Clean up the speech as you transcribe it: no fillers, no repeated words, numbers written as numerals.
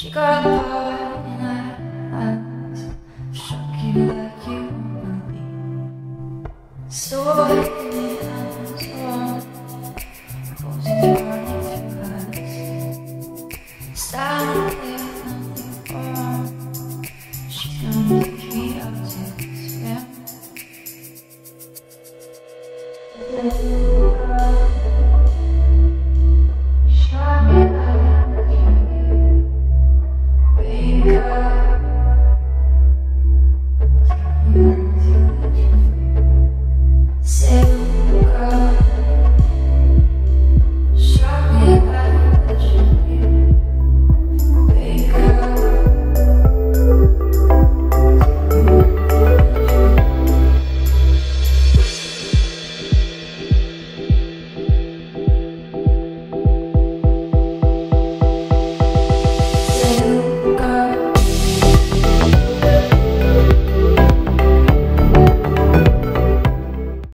She got caught in her hands, shook you like you believe. So in the hands on, roses running through her eyes. Standing there on the phone, she's gonna pick me up to swim.